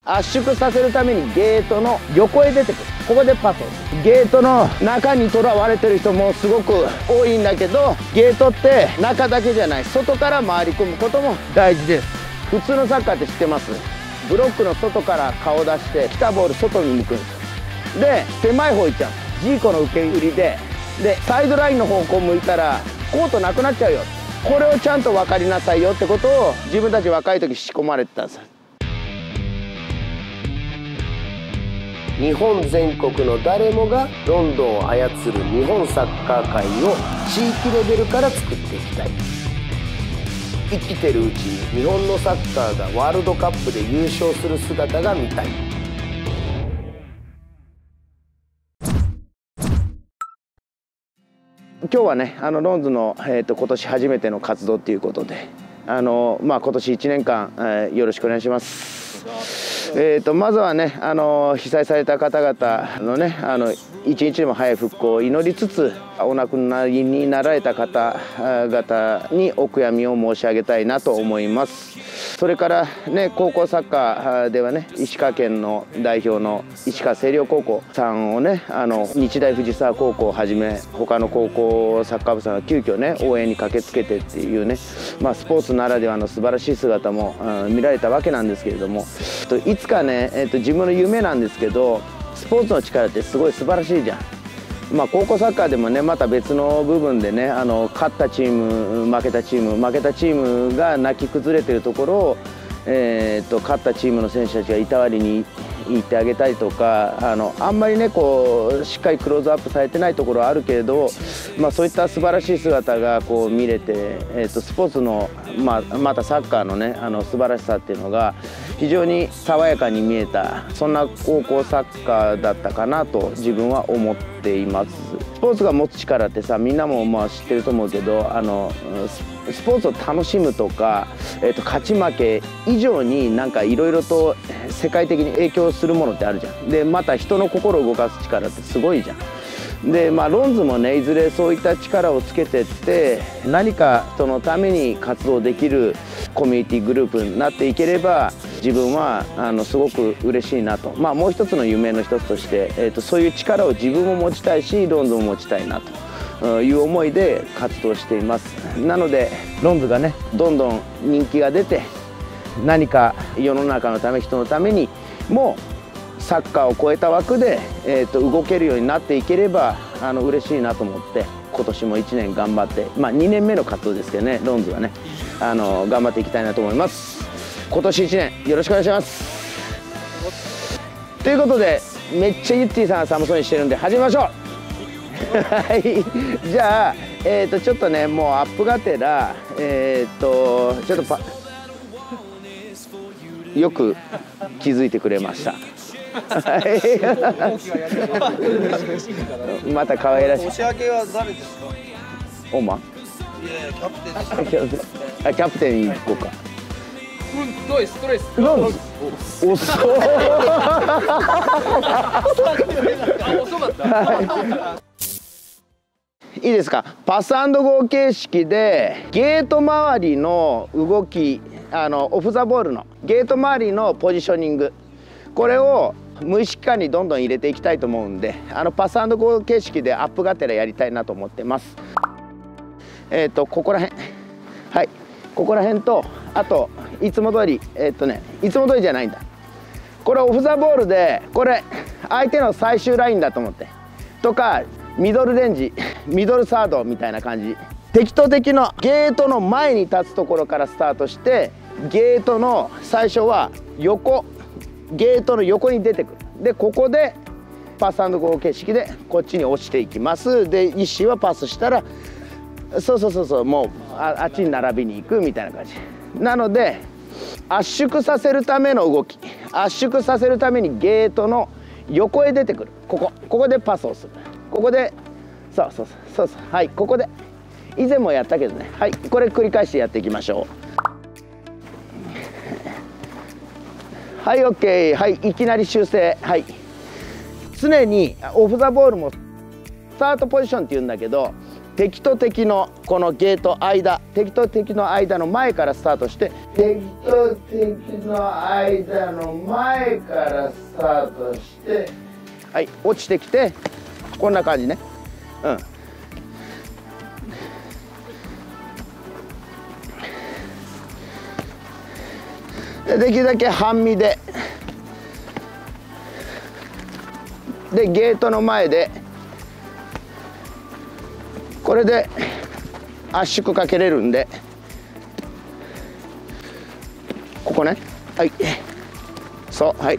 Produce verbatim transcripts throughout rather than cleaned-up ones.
圧縮させるためにゲートの横へ出てくる。ここでパスをする。ゲートの中にとらわれてる人もすごく多いんだけど、ゲートって中だけじゃない、外から回り込むことも大事です。普通のサッカーって知ってます？ブロックの外から顔出して来たボール外に向くんですよ。で狭い方行っちゃう。ジーコの受け売りででサイドラインの方向向いたらコートなくなっちゃうよ。これをちゃんと分かりなさいよってことを自分たち若い時仕込まれてたんです。日本全国の誰もがロンドンを操る日本サッカー界を地域レベルから作っていきたい。生きてるうちに日本のサッカーがワールドカップで優勝する姿が見たい。今日はね、あのロンズの、えー、と今年初めての活動ということで、あの、まあ、今年いちねんかん、えー、よろしくお願いします。えー、とまずはね、あの被災された方々のね、あの一日でも早い復興を祈りつつ、お亡くなりになられた方々にお悔やみを申し上げたいなと思います。それからね、高校サッカーではね、石川県の代表の石川星稜高校さんをね、あの日大藤沢高校をはじめ他の高校サッカー部さんが急遽ね応援に駆けつけてっていうね、まあ、スポーツならではの素晴らしい姿も、うん、見られたわけなんですけれども、いつかね、えー、と自分の夢なんですけど、スポーツの力ってすごい素晴らしいじゃん。まあ高校サッカーでもね、また別の部分でね、あの勝ったチーム負けたチーム負けたチームが泣き崩れてるところを、えー、と勝ったチームの選手たちがいたわりに言ってあげたりとか、あのあんまりねこうしっかりクローズアップされてないところはあるけれど、まあ、そういった素晴らしい姿がこう見れて、えー、とスポーツの、まあ、またサッカーのねあの素晴らしさっていうのが非常に爽やかに見えた、そんな高校サッカーだったかなと自分は思っています。スポーツが持つ力ってさ、みんなもまあ知ってると思うけど、あのスポーツを楽しむとか、えー、と勝ち負け以上になんかいろいろと世界的に影響するものってあるじゃん。でまた人の心を動かす力ってすごいじゃん。でまあロンズもね、いずれそういった力をつけてって何か人のために活動できるコミュニティグループになっていければ、自分はあのすごく嬉しいなと、まあ、もう一つの夢の一つとして、えー、とそういう力を自分も持ちたいしロンズも持ちたいなという思いで活動しています。なのでロンズがねどんどん人気が出て、何か世の中のため人のためにもうサッカーを超えた枠で、えー、と動けるようになっていければあの嬉しいなと思って、今年もいちねん頑張って、まあ、にねんめの活動ですけどね、ロンズはねあの頑張っていきたいなと思います。今年いちねんよろしくお願いします。ということで、めっちゃゆってぃさんが寒そうにしてるんで始めましょう。はい、じゃあ、えー、とちょっとね、もうアップがてら、えっ、ー、とちょっとパよく気づいてくれました。また可愛らしい。 年明けは誰ですか？ オーマン？ いやいや、キャプテンです。 あ、キャプテン行こうか。 うん、どいストレス。 おっそ遅かった。 いいですか。パス&ゴー形式でゲート周りの動き、あのオフ・ザ・ボールのゲート周りのポジショニング、これを無意識化にどんどん入れていきたいと思うんで、あのパス&ゴー形式でアップがてらやりたいなと思ってます。えっ、ー、とここら辺、はい、ここら辺と、あといつも通り、えっ、ー、とねいつも通りじゃないんだ、これオフ・ザ・ボールで、これ相手の最終ラインだと思ってとか、ミドルレンジ、ミドルサードみたいな感じ、敵と敵のゲートの前に立つところからスタートして、ゲートの最初は横、ゲートの横に出てくる。でここでパス&ゴー形式でこっちに落ちていきます。で一心はパスしたら、そうそうそうそう、もう あ, あっちに並びに行くみたいな感じなので、圧縮させるための動き、圧縮させるためにゲートの横へ出てくる。ここここでパスをする。ここでそうそうそうそう、はい、ここで以前もやったけどね、はい、これ繰り返してやっていきましょう。はい、 OK、 はい、いきなり修正。はい、常にオフ・ザ・ボールもスタートポジションっていうんだけど、 敵と敵のこのゲート間、敵と敵の間の前からスタートして、敵と敵の間の前からスタートして、はい、落ちてきてこんな感じね。うん。できるだけ半身で、でゲートの前でこれで圧縮かけれるんで、ここね、はい、そう、はい、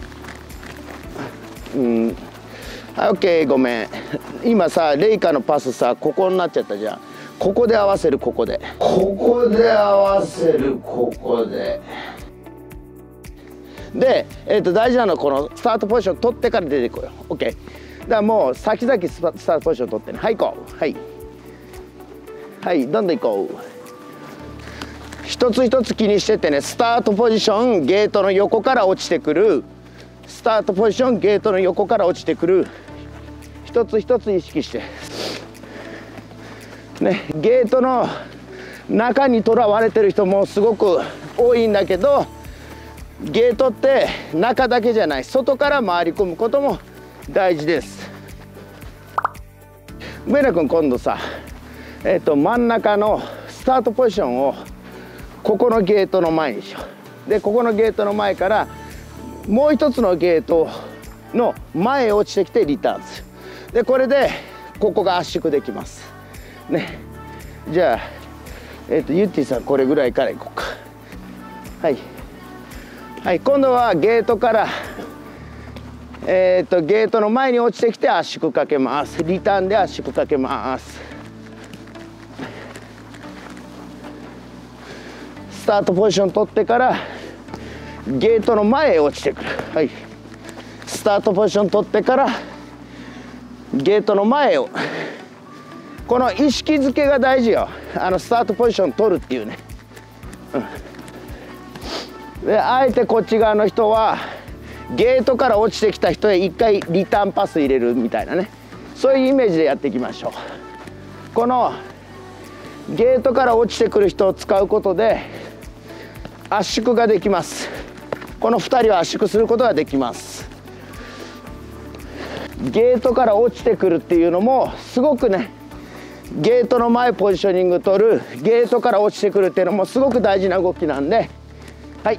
うん、はい、オッケー、ごめん。今さレイカのパスさここになっちゃったじゃん。ここで合わせる、ここでここで合わせる、ここでで、えー、と大事なのはこのスタートポジション取ってから出てこよう。 OK だからもう先々スタートポジション取ってね。はい、行こう。はいはい、どんどん行こう。一つ一つ気にしててね。スタートポジション、ゲートの横から落ちてくる。スタートポジション、ゲートの横から落ちてくる。一つ一つ意識してね。ゲートの中にとらわれてる人もすごく多いんだけど、ゲートって中だけじゃない、外から回り込むことも大事です。上野君、今度さ、えー、と真ん中のスタートポジションをここのゲートの前にしよう。でここのゲートの前からもう一つのゲートの前へ落ちてきてリターンする。でこれでここが圧縮できますね。じゃあ、えー、とゆってぃさん、これぐらいからいこうか。はいはい、今度はゲートから、えー、とゲートの前に落ちてきて圧縮かけます。リターンで圧縮かけます。スタートポジション取ってからゲートの前へ落ちてくる。はい、スタートポジション取ってからゲートの前を、この意識づけが大事よ。あのスタートポジション取るっていうね。うんであえてこっち側の人はゲートから落ちてきた人へ一回リターンパス入れるみたいなね、そういうイメージでやっていきましょう。このゲートから落ちてくる人を使うことで圧縮ができます。このふたりを圧縮することができます。ゲートから落ちてくるっていうのもすごくね、ゲートの前ポジショニング取る、ゲートから落ちてくるっていうのもすごく大事な動きなんで、はい、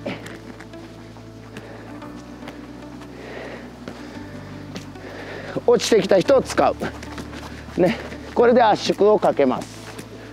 落ちてきた人を使うね。これで圧縮をかけます。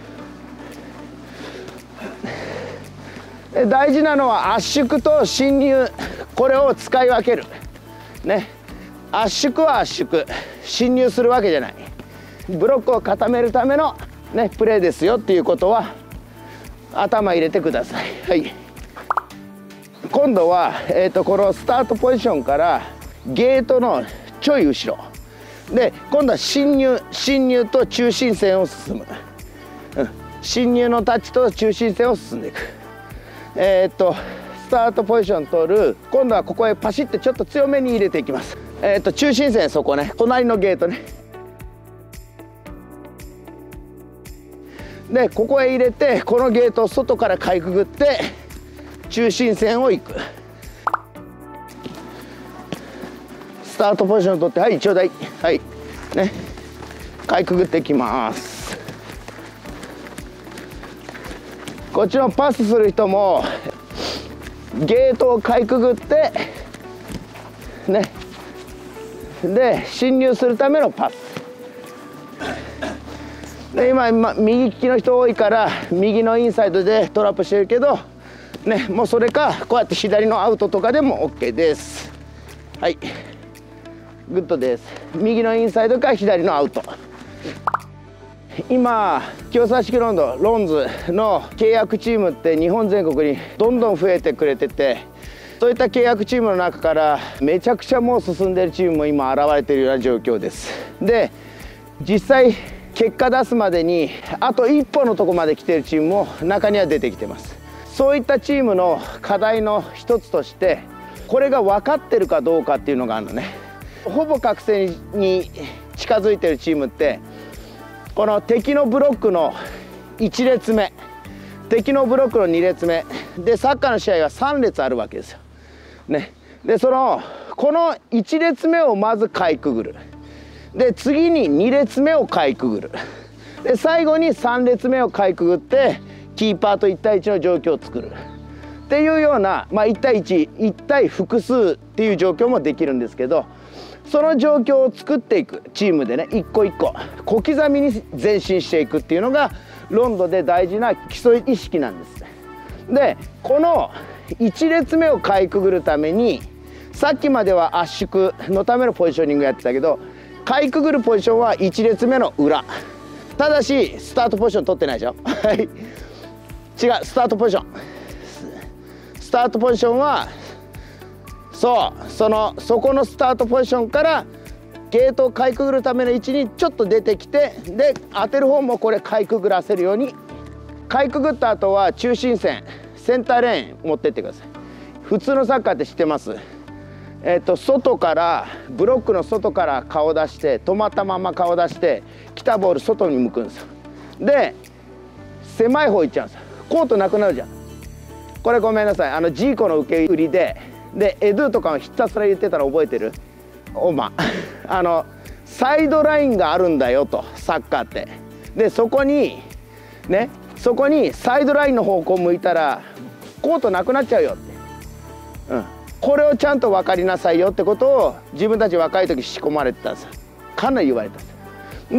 で大事なのは圧縮と侵入、これを使い分けるね。圧縮は圧縮、侵入するわけじゃない。ブロックを固めるためのねプレーですよっていうことは頭入れてください。はい、今度は、えー、とこのスタートポジションからゲートのちょい後ろで、今度は侵入侵入と中心線を進む、うん、侵入のタッチと中心線を進んでいく。えっ、ー、とスタートポジション取る、今度はここへパシッてちょっと強めに入れていきます。えっ、ー、と中心線、そこね、隣のゲートね。でここへ入れて、このゲートを外からかいくぐって中心線を行く。スタートポジションを取って、はい、ちょうだい。はいね、かいくぐっていきます。こっちのパスする人もゲートをかいくぐってね、で侵入するためのパスで、今今右利きの人多いから右のインサイドでトラップしてるけどね、もうそれかこうやって左のアウトとかでも OK です。はい、グッドです。右のインサイドか左のアウト。今京沢式ロンドロンズの契約チームって日本全国にどんどん増えてくれてて、そういった契約チームの中からめちゃくちゃもう進んでるチームも今現れているような状況です。で実際結果出すまでにあと一歩のとこまで来てるチームも中には出てきてます。そういったチームの課題の一つとして、これが分かってるかどうかっていうのがあるのね。ほぼ覚醒に近づいてるチームってこの敵のブロックのいち列目、敵のブロックのに列目で、サッカーの試合はさん列あるわけですよ。ね、でそのこのいち列目をまずかいくぐる。で次にに列目をかいくぐる。で最後にさん列目をかいくぐってキーパーといち対いちの状況を作るっていうような、まあ、いち対いち、いち対複数っていう状況もできるんですけど、その状況を作っていくチームでね、一個一個小刻みに前進していくっていうのがロンドで大事な基礎意識なんです。でこのいち列目をかいくぐるために、さっきまでは圧縮のためのポジショニングやってたけど、かいくぐるポジションはいち列目の裏。ただしスタートポジション取ってないでしょはい違う、スタートポジションスタートポジションはそうそのそこのスタートポジションからゲートをかいくぐるための位置にちょっと出てきて、で当てる方もこれかいくぐらせるように、かいくぐった後は中心線センターレーン持ってってください。普通のサッカーって知ってます？えっと外からブロックの外から顔出して、止まったまま顔出して来たボール外に向くんですよ。で狭い方行っちゃうんですよ。コートなくなるじゃん。これごめんなさい、あのジーコの受け売りででエドゥとかをひたすら言ってたら覚えてる？おまあのサイドラインがあるんだよと、サッカーって。でそこにね、そこにサイドラインの方向向いたらコートなくなっちゃうよって、うん、これをちゃんと分かりなさいよってことを自分たち若い時仕込まれてたんですよ。かなり言われたんです。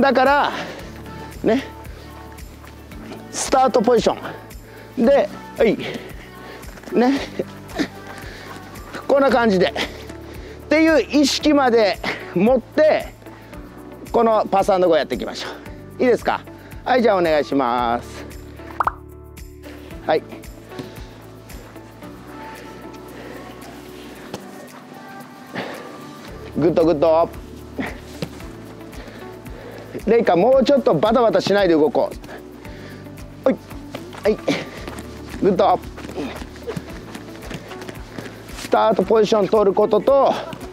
だからね、スタートポジションで、はいねこんな感じでっていう意識まで持ってこのパスアンドゴーやっていきましょう。いいですか？はい、じゃあお願いします。はい、グッドグッド。レイカもうちょっとバタバタしないで動こう。はいはい、グッド。スタートポジション取ることと、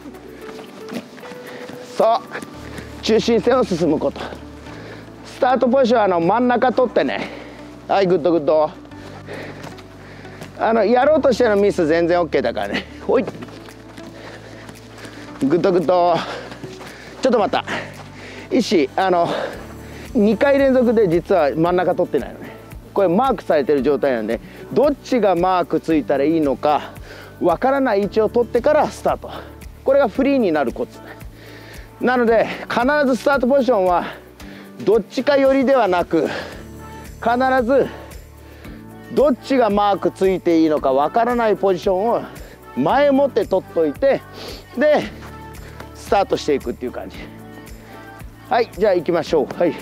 そう中心線を進むこと。スタートポジションはあの真ん中取ってね。はい、グッドグッド。あのやろうとしてのミス全然 OK だからね。ほい、グッドグッド。ちょっと待った、石あのにかい連続で実は真ん中取ってないのね。これマークされてる状態なんで、どっちがマークついたらいいのかわからない位置を取ってからスタート。これがフリーになるコツなので、必ずスタートポジションはどっちか寄りではなく、必ずどっちがマークついていいのかわからないポジションを前もって取っといて、でスタートしていくっていう感じ。はい、じゃあ行きましょう。はい、はい、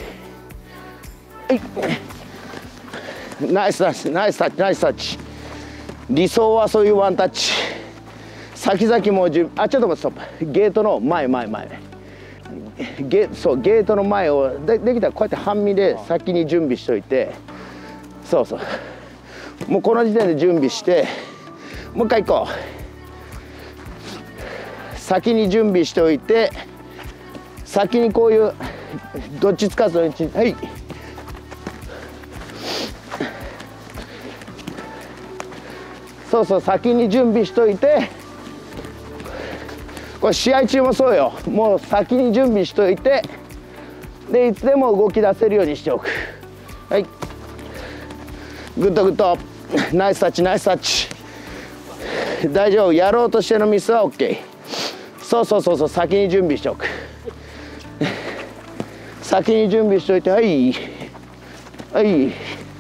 ナイスタッチナイスタッチナイスタッチ。理想はそういうワンタッチ。先々も準備、あ、ちょっと待って、ストップ。ゲートの前前前ゲそうゲートの前を で, できたらこうやって半身で先に準備しといて、そうそう、もうこの時点で準備して、もう一回行こう。先に準備しておいて、先にこういうどっちつかずの位置、はい、そうそう、先に準備しといて、これ試合中もそうよ。もう先に準備しといて、でいつでも動き出せるようにしておく。はい、グッドグッド。ナイスタッチナイスタッチ。大丈夫、やろうとしてのミスは OK。 そうそうそうそう、先に準備しておく。先に準備しといて、はいはい